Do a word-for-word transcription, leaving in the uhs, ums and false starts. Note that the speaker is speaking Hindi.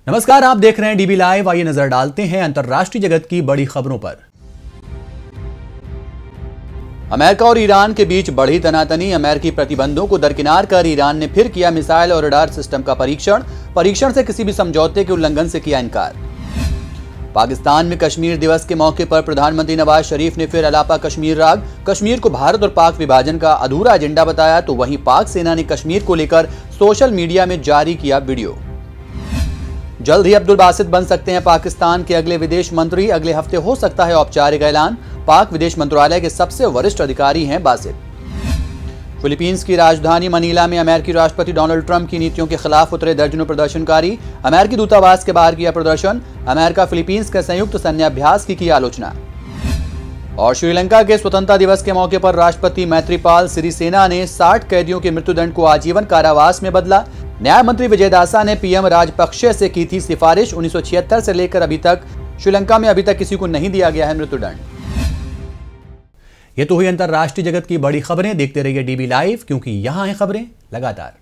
नमस्कार, आप देख रहे हैं डीबी लाइव। आइए नजर डालते हैं अंतर्राष्ट्रीय जगत की बड़ी खबरों पर। अमेरिका और ईरान के बीच बढ़ी तनातनी। अमेरिकी प्रतिबंधों को दरकिनार कर ईरान ने फिर किया मिसाइल और रडार सिस्टम का परीक्षण। परीक्षण से किसी भी समझौते के उल्लंघन से किया इनकार। पाकिस्तान में कश्मीर दिवस के मौके पर प्रधानमंत्री नवाज शरीफ ने फिर अलापा कश्मीर राग। कश्मीर को भारत और पाक विभाजन का अधूरा एजेंडा बताया, तो वहीं पाक सेना ने कश्मीर को लेकर सोशल मीडिया में जारी किया वीडियो। जल्द ही अब्दुल बासित बन सकते हैं पाकिस्तान के अगले विदेश मंत्री। अगले हफ्ते हो सकता है औपचारिक ऐलान। पाक विदेश मंत्रालय के सबसे वरिष्ठ अधिकारी हैं बासित। फिलीपींस की राजधानी मनीला में अमेरिकी राष्ट्रपति डोनाल्ड ट्रंप की नीतियों के खिलाफ उतरे दर्जनों प्रदर्शनकारी। अमेरिकी दूतावास के बाहर किया प्रदर्शन। अमेरिका फिलीपींस के संयुक्त सैन्याभ्यास की की आलोचना। और श्रीलंका के स्वतंत्रता दिवस के मौके पर राष्ट्रपति मैत्रीपाल सिरिसेना ने साठ कैदियों के मृत्युदंड को आजीवन कारावास में बदला। न्याय मंत्री विजयदासा ने पीएम राजपक्षे से की थी सिफारिश। उन्नीस सौ छिहत्तर से लेकर अभी तक श्रीलंका में अभी तक किसी को नहीं दिया गया है मृत्युदंड। ये तो हुई अंतर्राष्ट्रीय जगत की बड़ी खबरें। देखते रहिए डीबी लाइव, क्योंकि यहां हैं खबरें लगातार।